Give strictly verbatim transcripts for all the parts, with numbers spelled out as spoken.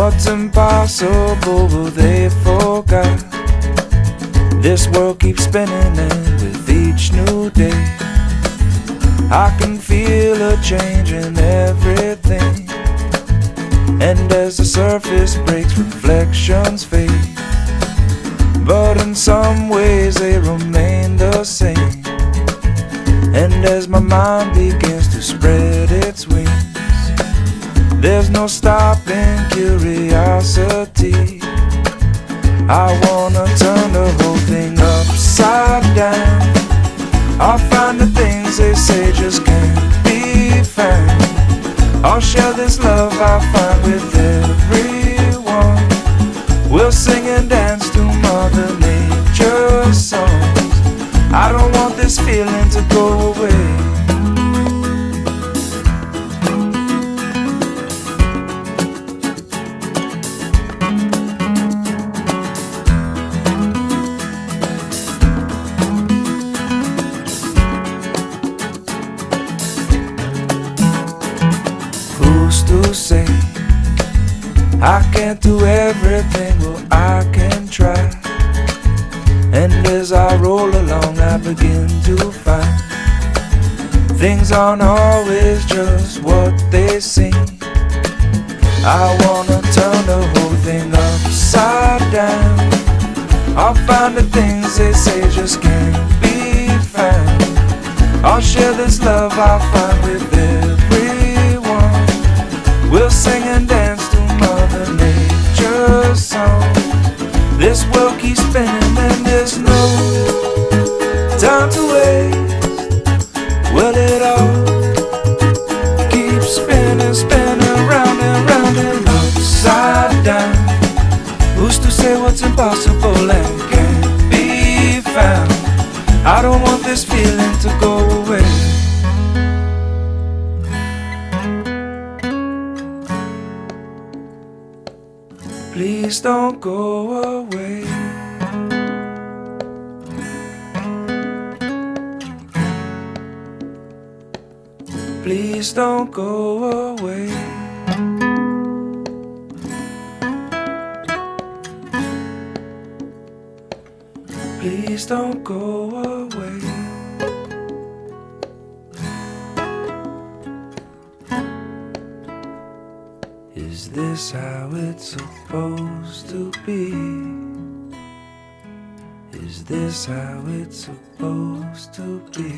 what's impossible, well they forgot. This world keeps spinning, and with each new day I can feel a change in everything. And as the surface breaks, reflections fade, but in some ways they remain the same. And as my mind begins to spread its wings, there's no stopping curiosity. I wanna turn the whole thing upside down. I'll find the things they say just can't be found. I'll share this love I find with everyone. We'll sing and dance to Mother Nature's songs. I don't want this feeling to go away. Who's to say I can't do everything? Well, I can try. And as I roll along, I begin to find things aren't always just what they seem. I wanna turn the whole thing upside down. I'll find the things they say just can't be found. I'll share this love I find with everyone. We'll sing and dance to Mother Nature's songs. This world keeps spinning and there's no time to waste. Well, it all keeps spinning, spinning round and round and upside down. Who's to say what's impossible and can't be found? I don't want this feeling to go away. Please don't go away. Please don't go away. Please don't go away. Is this how it's supposed to be? Is this how it's supposed to be?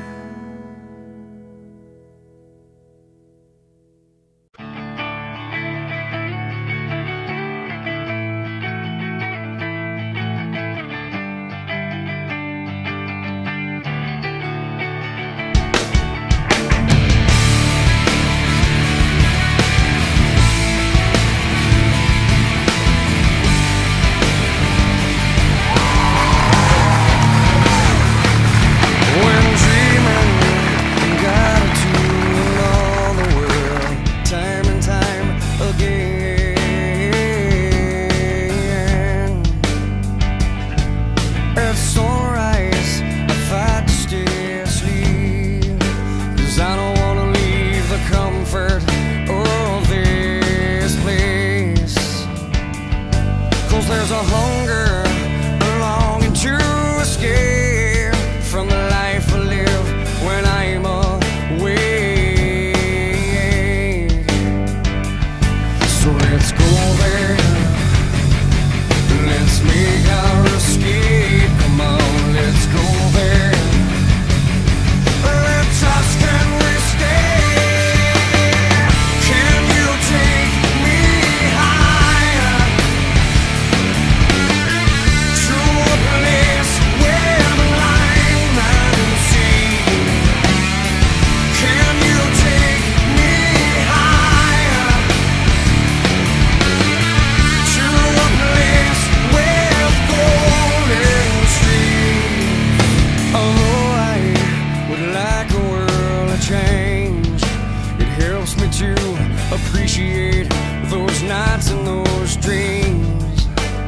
Appreciate those nights and those dreams.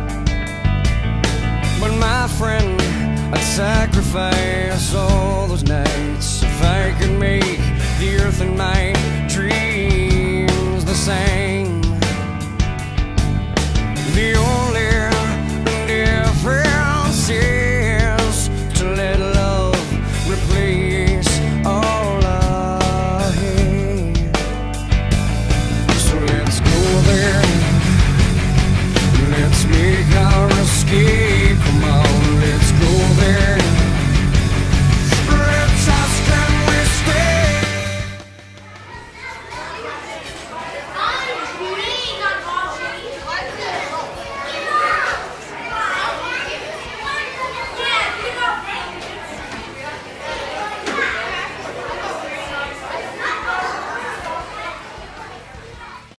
But my friend, I'd sacrifice all those nights if I could make the earth and my dreams the same.